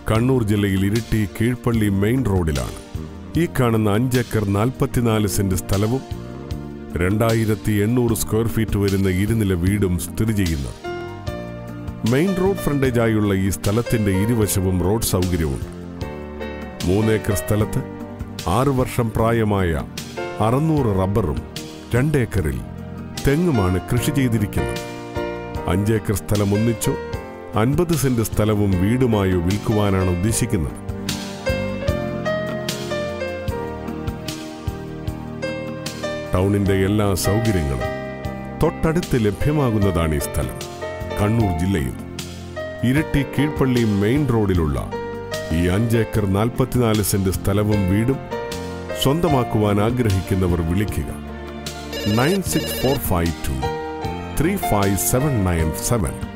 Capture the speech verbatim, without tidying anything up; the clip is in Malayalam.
കണ്ണൂർ ജില്ലയിൽ ഇരിട്ടി കീഴ്പള്ളി മെയിൻ റോഡിലാണ് ഈ കാണുന്ന അഞ്ചേക്കർ നാൽപ്പത്തിനാല് സെന്റ് സ്ഥലവും രണ്ടായിരത്തി എണ്ണൂറ് സ്ക്വയർ ഫീറ്റ് വരുന്ന ഇരുനില വീടും സ്ഥിതി ചെയ്യുന്നത്. മെയിൻ റോഡ് ഫ്രണ്ടേജായുള്ള ഈ സ്ഥലത്തിന്റെ ഇരുവശവും റോഡ് സൗകര്യമുണ്ട്. മൂന്നേക്കർ സ്ഥലത്ത് ആറു വർഷം പ്രായമായ അറുന്നൂറ് റബ്ബറും രണ്ടേക്കറിൽ തെങ്ങുമാണ് കൃഷി ചെയ്തിരിക്കുന്നത്. അഞ്ചേക്കർ സ്ഥലം ഒന്നിച്ചോ അൻപത് സെന്റ് സ്ഥലവും വീടുമായോ വിൽക്കുവാനാണ് ഉദ്ദേശിക്കുന്നത്. ടൗണിന്റെ എല്ലാ സൗകര്യങ്ങളും തൊട്ടടുത്ത് ലഭ്യമാകുന്നതാണ് ഈ സ്ഥലം. കണ്ണൂർ ജില്ലയിൽ ഇരിട്ടി കീഴ്പള്ളി മെയിൻ റോഡിലുള്ള ഈ അഞ്ചേക്കർ നാൽപ്പത്തിനാല് സെന്റ് സ്ഥലവും വീടും സ്വന്തമാക്കുവാൻ ആഗ്രഹിക്കുന്നവർ വിളിക്കുക nine six four five two three five seven nine seven.